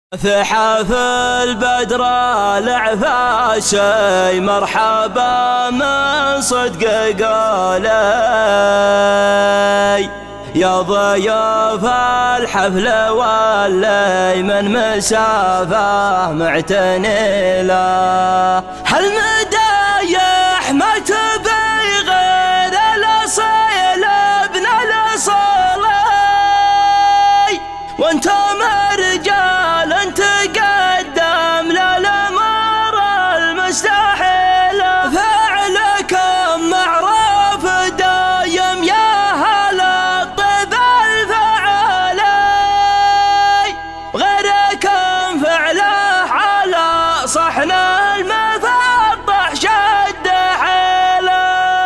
ثحف البدر العفاسي مرحبا من صدق قولي يا ضيوف الحفل واللي من مسافة معتني له هالمدايح ما تبي غير الأصيل ابن الأصلي وانت مرجال تقدم للأمر المستحيل فعلكم معروف دايم يا هل الطب الفعالي غيركم فعله على صحن المفطح شد حيله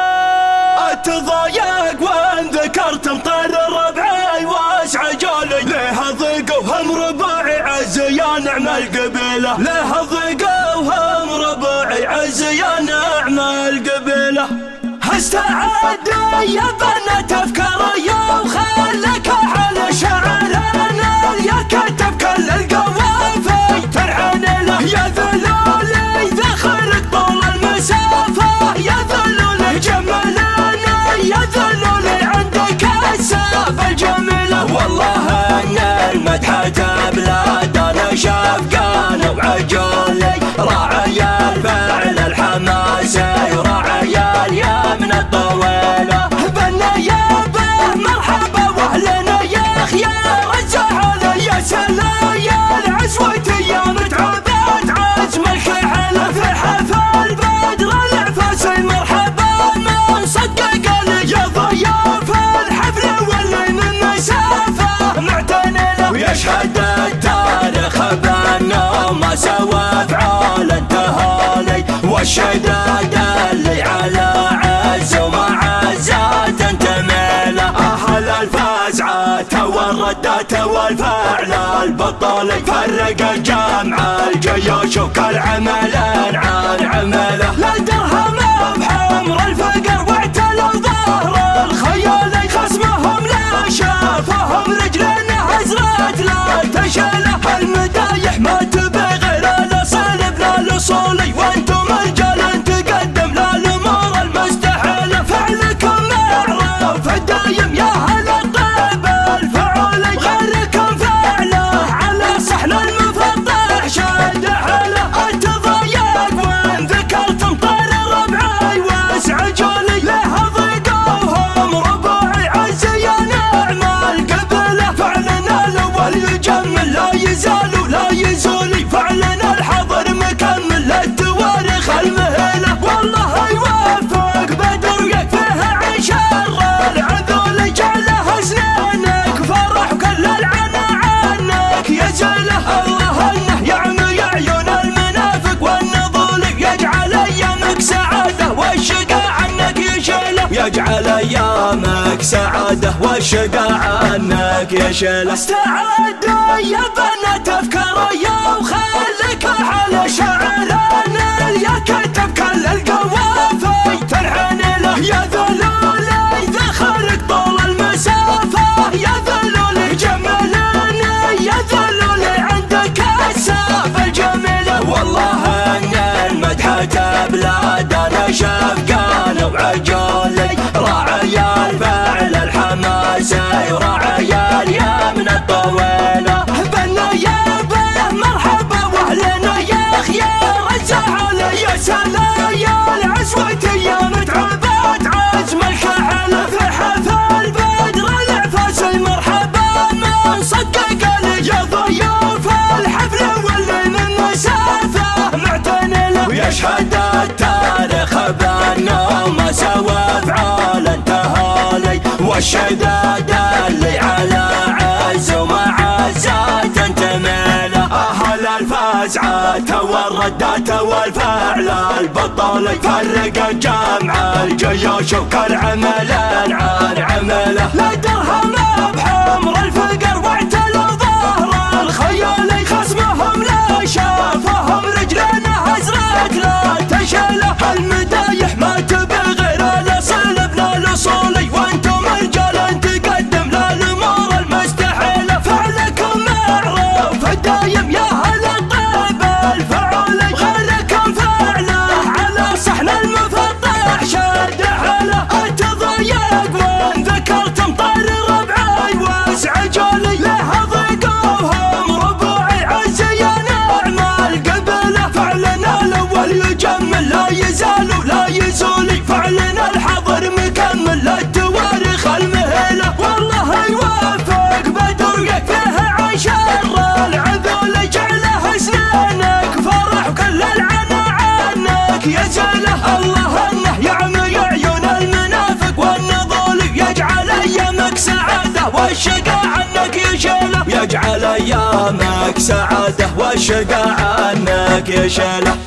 اتضايق وان ذكرت مطر ربعي واسع جولي ليه ضيق وهم ربعي عز يا نعم القبيله ليه ضيق وهم ربعي عز يا نعم القبيله استعد يا بنت افكاري وخلك على شعرنا يكتب كل القوافي ترعن له يا ذلولي ذخرك طول المسافه يا ذلولي جملنا يا ذلولي عندك السافه الجميله والله ان المدح بلادنا شفقان وعجولي راعي الفعل الحماسي وراعي اليمن الطويله بالنيابه مرحبا واهلنا يا خيار الزعل يا سلايا العسويتي يا متعبات عزم الكحله في حفل البدر العفاسي مرحبا من صدق لي يا ضياف الحفل واللي من مسافه معتني له ويشهد التاريخ بانه ما سوى افعال انتهالي والشداد اللي على عز ومعزات تميله اهل الفزعات والردات والفعل البطالي فرق الجمع الجيوش وكل عملين عن عمله لا درهم بحمر الفقر واعتلوا ظهر الخيالي خصمهم لا شافهم رجلنا هزرت لا تشله المدايح ما تبي غير الاصل بلا الاصولي وانتم رجال تقدم للامور المستحيله فعلكم معروف الدايم يا هل الطيب الفعولي غيركم فعله على صحن المفطح شد حيله اتضايق وان ذكرت مطر ربعي واسع جولي له ضيقوهم ربعي عز يا نعم القبله فعلنا الاول يجمل لا يزال لا يزولي فعلنا الحضر مكمل للتواريخ المهيله والله يوفق بدر ويكفيه عن شر العذولي جعله سنينك فرح وكل العنا عنك يزله الله انه يعمي عيون المنافق والنضولي يجعل ايامك سعاده والشقاء عنك يشيله يجعل ايامك سعاده والشقاء عنك يشيله استعد يا بنت افكاري وخلك على شعرنا يكتب كل القوافي ترعن له يا ذلولي ذخرك طول المسافه يا ذلولي جملنا يا ذلولي عندك السافه الجميله والله ان المدح بلادنا شفقان وعجولي راعي الفعل الحماسي وراعي اليمن الطويله بالنيابه مرحبا واهلنا يا خيار الزعل يا سلايا العسويتي يا متعبات عزم الكحله في حفل البدر العفاسي مرحبا من صدق لي يا ضيوف الحفل واللي من مسافه معتني له ويشهد التاريخ بانه ما سوى افعال انتهالي والشداد اللي على عز ومعزات تميله اهل الفزعات والردات والفعل البطالي فرق الجمع الجيوش وكل عملين عن عمله لا درهم بحمر الفقر واعتلوا ظهر الخيالي خصمهم لا شافهم رجلنا هزرت لا تشله المدايح ما تبي غير الاصل بلا الاصولي وانتم رجال تقدم للامور المستحيله فعلكم معروف الدايم يا يزال ولا يزول فعلنا الحضر مكمل للتواريخ المهيلة. والله يوفق بدرك فيه عشر العذول جعله سنينك فرح كل العنا عنك يزله. الله انه يعمي عيون المنافق والنضول يجعل ايامك سعاده والشقاء عنك يشيله. يجعل ايامك سعاده والشقاء عنك يشيله.